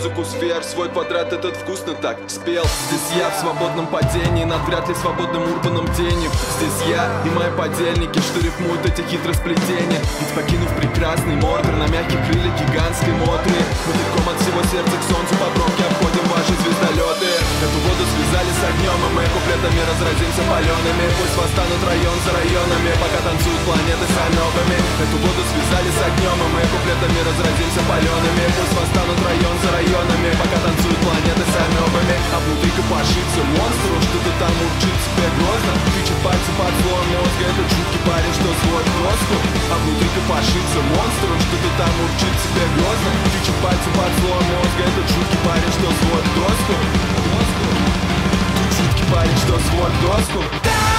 музыку сфер. Свой квадрат этот вкусно так спел. Здесь я в свободном падении над вряд ли свободным урбаном денег. Здесь я и мои подельники, что рифмуют эти хитросплетения. Ведь покинув прекрасный Мордор на мягких крыльях гигантской мотры, мы легком от всего сердца к солнцу по пробке обходим ваши звездолеты. Эту воду связали с огнем, и мы куплетами разразимся палеными. Пусть восстанут район за районами, пока танцуют планеты с амебами. Эту воду связали с огнем, и мы куплетами разразимся палеными. Пусть восстанут район за районами, пока танцуют планеты с амебами. А внутри копошится монстр, он что-то там урчит себе грозно. Тычет пальцы под слоем мозга, этот жуткий парень, что свой доску. А внутри копошится монстр, он что-то там урчит себе грозно. Тычет пальцы под слоем мозга, этот жуткий парень, что свой доску. Жуткий парень, что свой доску.